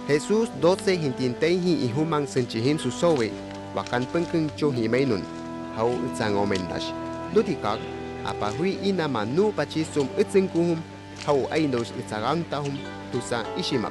Jesus 12 hintintehi ihumang sencihim susowe wakan pengkeng cohi mainun hau itsangomendash lutikak apa hui ina manu pacisum itsengkuhum hau ainos itsarangtahum tusa ishimak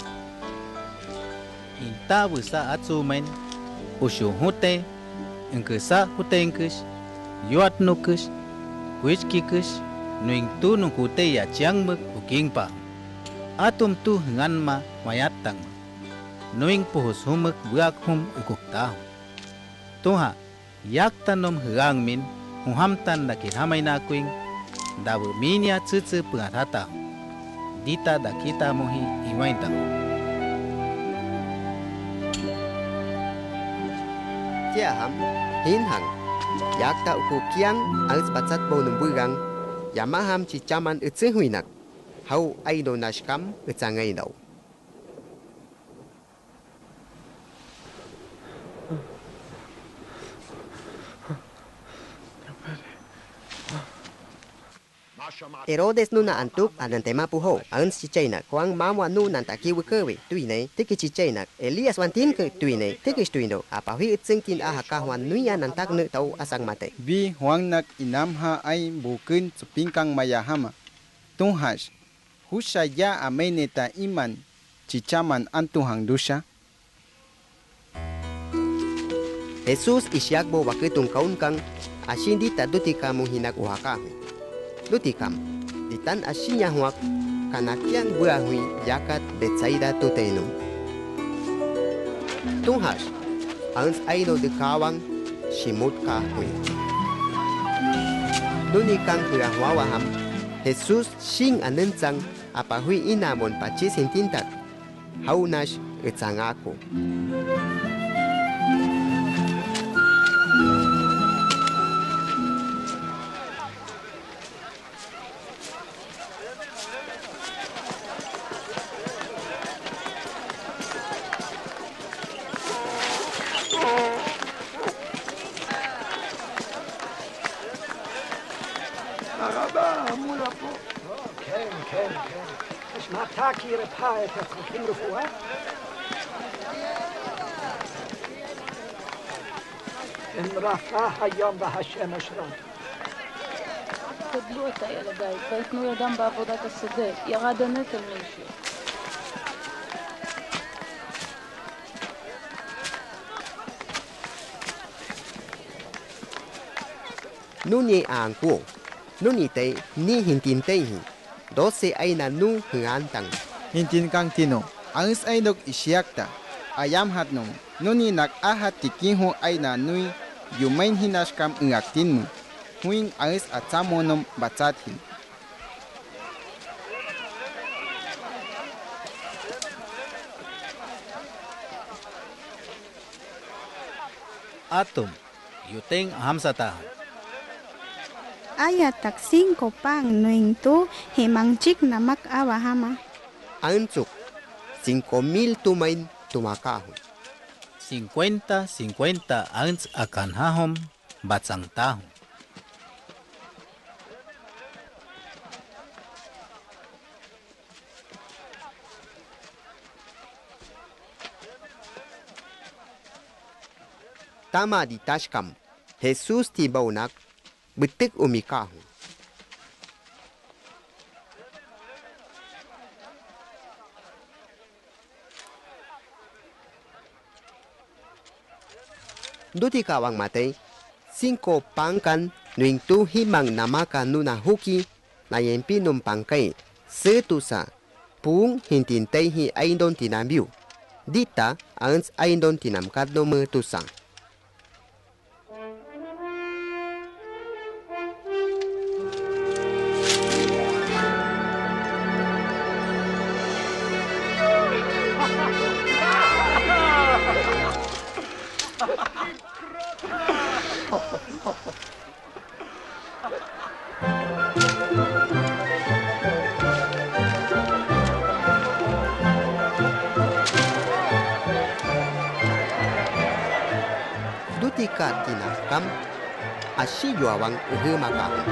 inta busa atsumen usyu hute engkesa hutengkes yuat nukes wiskikes nuing tu nukute ya ciangmek ukingpa atum tu nganma mayatang nuing puhus humek buak hum ukuk tahu tuha yak tanom hang min huhamtan dakir hamay na kuing dabu minya tsutsu pengatata dita dakita mohi imain tahu Tiaham, hinhang, yakta uku kiang als bacat bau numburang, yamaham cicaman utsehuinak, hau aido nashkam utsangainau. Herodes nuna antuk anantema puho, ans cicainak, kuang mamwa nu nantaki wukewe, tuine, tiki cicainak, Elias wantin ke tuine, tiki tuino, apa hui utseng tin ahakah wan nuya nantak nu tau asang mate. Vi huangnak inamha ay bukun supingkang mayahama. Tunghas, husya ya ameneta iman, cicaman antuhang dusya. Jesus isyakbo wakitung kaun kang, asin di taduti kamu hinak uhakahe. Lutikam, ditan asinya huak, kanakiang buahui yakat Betsaida tutenum. Tunghas, ans aido de kawang, simut kahui. Nunikang huahwawaham, Jesus sing anencang, apahui inamon pacis hintintak, haunash etzangako. تاكير بهاي تفكين رفوها إن رفاها يوم بهالشمس راد تدلوتا يا لداي بيت نور دم بعبودات الصديق يا غادا نتل ميشي Nuni angku, nuni te ni hintin tehi, 12 ay na nu hangantang. Hintin kang tino, angis ay dok isyakta, ayam hat nung, nuni nak ahat tikinho ay na nui, yumain hinaskam ngaktin mu, huing angis at samonom batsathin. atum yuteng hamsata Ayat tak 5 pang nuing tu himangcik namak awahama. Ansuk, 5,000 tumain tumakahon. 50 ans akan hahom batsang tahun. Tama di tashkam, Jesus tibaunak, betik umikahon. Duti kawang matay, 5 pangkan nuing tu himang namaka nuna huki na yempi num pangkay setusa pung hintintay hi aindon tinambiu. Dita ans aindon tinamkat no metusang. Dutika tinakam asyi yuawang makahon.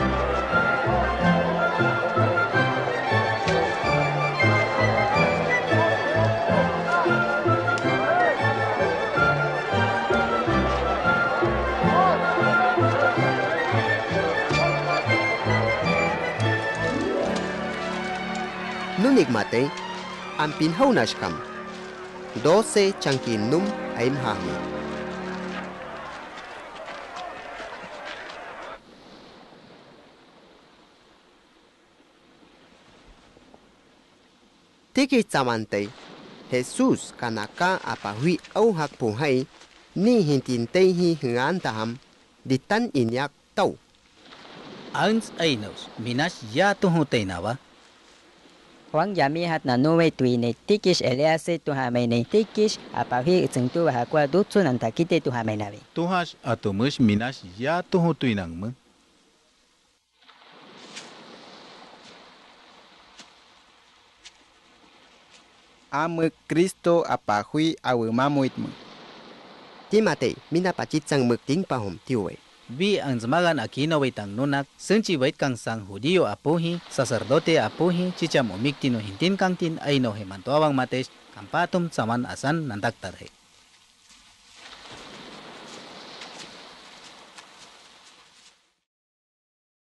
mate, ampin haunashkam. 12 changkin num aim hami. Tiki zamante, Jesus kanaka apahui au hak punghai, ni hintintay hi hingan taham, ditan inyak tau. Ans ainos, minas ya tuhutay na ba? Huang yami hat na nuwe tuine tikish elease tuhamene tikish apahi tsengtu hakwa dutsu nantakite tuhamenawe. Tuhas atumus minas ya tuhutuy nang mo. Amuk Kristo apahui awumamuitmu. Timate, mina pachitsang mukting pahom tiwe. Vi ang zamagan akina waitang nunak, senchi wait kang sang Hudiyo apuhi, sacerdote apuhi, chicham umikti no hintin kang tin ay no hemantuawang mates, kampatum saman asan nandaktadhe.